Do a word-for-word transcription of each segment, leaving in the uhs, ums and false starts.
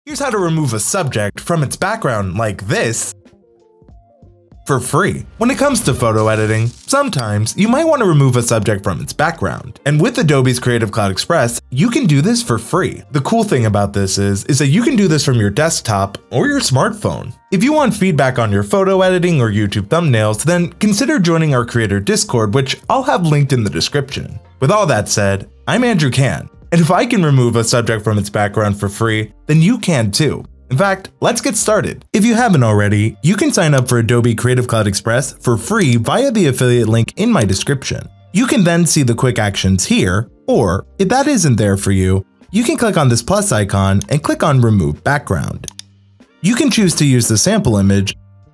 Here's how to remove a subject from its background like this for free. When it comes to photo editing, sometimes you might want to remove a subject from its background. And with Adobe's Creative Cloud Express, you can do this for free. The cool thing about this is, is that you can do this from your desktop or your smartphone. If you want feedback on your photo editing or YouTube thumbnails, then consider joining our creator Discord, which I'll have linked in the description. With all that said, I'm Andrew Can, and if I can remove a subject from its background for free, then you can too. In fact, let's get started. If you haven't already, you can sign up for Adobe Creative Cloud Express for free via the affiliate link in my description. You can then see the quick actions here, or if that isn't there for you, you can click on this plus icon and click on Remove Background. You can choose to use the sample image.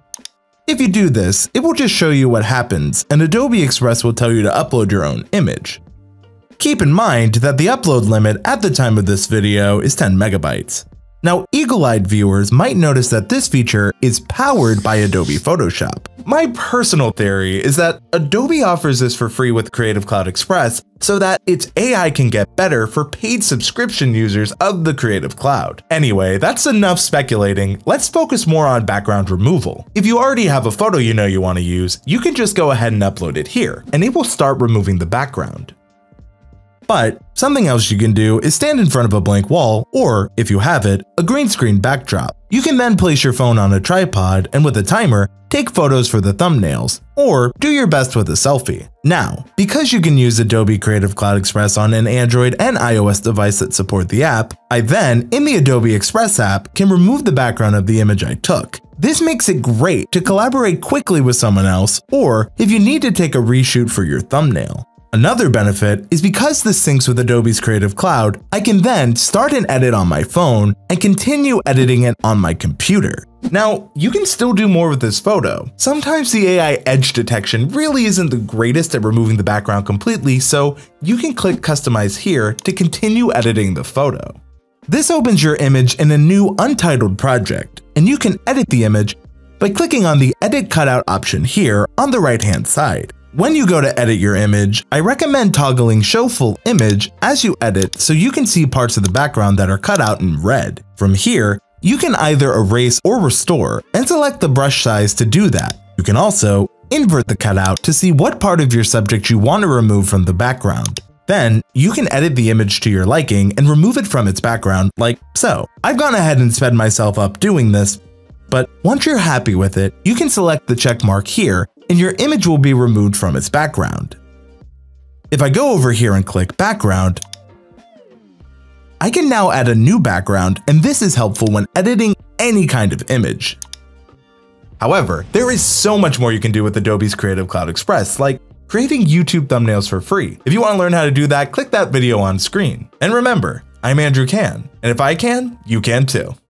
If you do this, it will just show you what happens, and Adobe Express will tell you to upload your own image. Keep in mind that the upload limit at the time of this video is ten megabytes. Now, eagle-eyed viewers might notice that this feature is powered by Adobe Photoshop. My personal theory is that Adobe offers this for free with Creative Cloud Express so that its A I can get better for paid subscription users of the Creative Cloud. Anyway, that's enough speculating. Let's focus more on background removal. If you already have a photo you know you want to use, you can just go ahead and upload it here, and it will start removing the background. But something else you can do is stand in front of a blank wall, or if you have it, a green screen backdrop. You can then place your phone on a tripod and with a timer, take photos for the thumbnails, or do your best with a selfie. Now, because you can use Adobe Creative Cloud Express on an Android and iOS device that support the app, I then, in the Adobe Express app, can remove the background of the image I took. This makes it great to collaborate quickly with someone else, or if you need to take a reshoot for your thumbnail. Another benefit is because this syncs with Adobe's Creative Cloud, I can then start an edit on my phone and continue editing it on my computer. Now, you can still do more with this photo. Sometimes the A I edge detection really isn't the greatest at removing the background completely, so you can click Customize here to continue editing the photo. This opens your image in a new untitled project, and you can edit the image by clicking on the Edit Cutout option here on the right-hand side. When you go to edit your image, I recommend toggling Show Full Image as you edit so you can see parts of the background that are cut out in red. From here, you can either erase or restore and select the brush size to do that. You can also invert the cutout to see what part of your subject you want to remove from the background. Then, you can edit the image to your liking and remove it from its background like so. I've gone ahead and sped myself up doing this, but once you're happy with it, you can select the check mark here and your image will be removed from its background. If I go over here and click Background, I can now add a new background, and this is helpful when editing any kind of image. However, there is so much more you can do with Adobe's Creative Cloud Express, like creating YouTube thumbnails for free. If you want to learn how to do that, click that video on screen. And remember, I'm Andrew Can, and if I can, you can too.